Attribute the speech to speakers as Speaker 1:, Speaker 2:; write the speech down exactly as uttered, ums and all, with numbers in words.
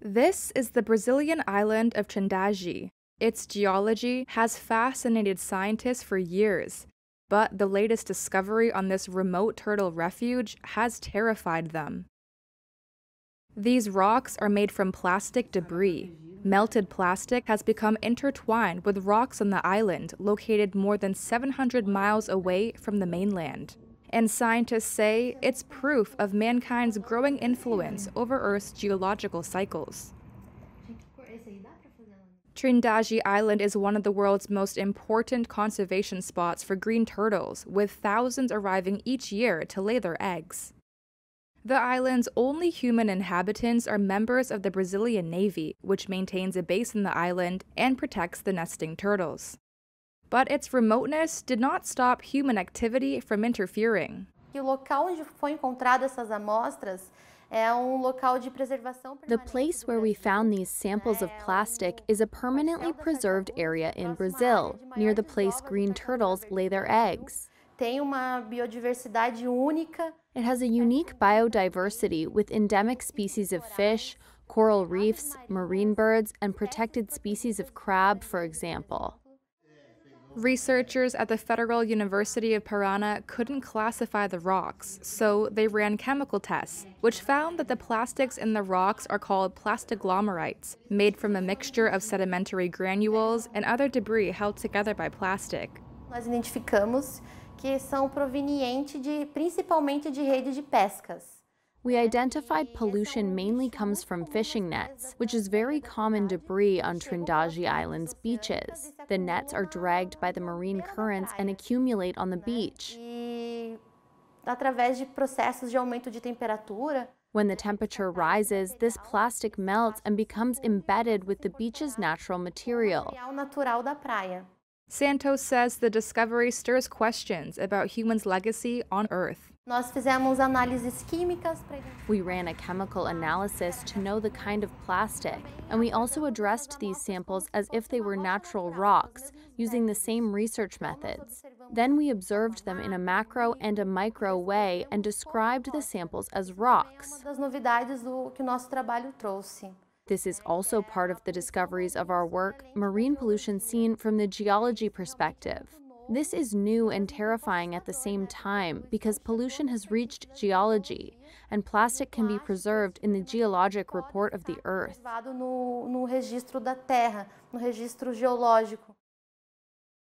Speaker 1: This is the Brazilian island of Trindade. Its geology has fascinated scientists for years, but the latest discovery on this remote turtle refuge has terrified them. These rocks are made from plastic debris. Melted plastic has become intertwined with rocks on the island, located more than seven hundred miles away from the mainland. And scientists say it's proof of mankind's growing influence over Earth's geological cycles. Trindade Island is one of the world's most important conservation spots for green turtles, with thousands arriving each year to lay their eggs. The island's only human inhabitants are members of the Brazilian Navy, which maintains a base in the island and protects the nesting turtles. But its remoteness did not stop human activity from interfering.
Speaker 2: O local onde foi encontrado essas amostras é um local de preservação permanente.
Speaker 3: The place where we found these samples of plastic is a permanently preserved area in Brazil, near the place green turtles lay their eggs.
Speaker 2: Tem uma biodiversidade única.
Speaker 3: It has a unique biodiversity with endemic species of fish, coral reefs, marine birds, and protected species of crab, for example.
Speaker 1: Researchers at the Federal University of Paraná couldn't classify the rocks, so they ran chemical tests, which found that the plastics in the rocks are called plastiglomerites, made from a mixture of sedimentary granules and other debris held together by plastic.
Speaker 2: Nós identificamos que são provenientes de, principalmente de rede de pescas.
Speaker 3: We identified pollution mainly comes from fishing nets, which is very common debris on Trindade Island's beaches. The nets are dragged by the marine currents and accumulate on the beach.
Speaker 2: E através de processos de aumento de temperatura,
Speaker 3: when the temperature rises, this plastic melts and becomes embedded with the beach's natural material.
Speaker 2: natural da praia.
Speaker 1: Santos says the discovery stirs questions about humans' legacy on Earth.
Speaker 2: Nós fizemos análises químicas para
Speaker 3: We ran a chemical analysis to know the kind of plastic, and we also addressed these samples as if they were natural rocks, using the same research methods. Then we observed them in a macro and a micro way and described the samples as rocks.
Speaker 2: Uma das novidades do que o nosso trabalho trouxe.
Speaker 3: This is also part of the discoveries of our work, marine pollution seen from the geology perspective. This is new and terrifying at the same time because pollution has reached geology, and plastic can be preserved in the geologic report of the Earth.
Speaker 2: No, no registro da Terra, no registro geológico.